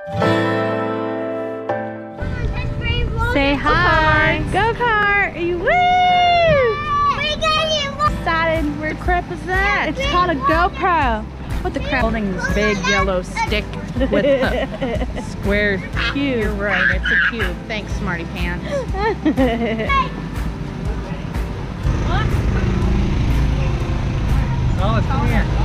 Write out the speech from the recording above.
Say hi. Go kart. Woo! We're going Excited. Where crap is that? It's called a GoPro. What the crap? Holding this big yellow stick with a square cube. You're right, it's a cube. Thanks, Smarty Pants. Oh, come here.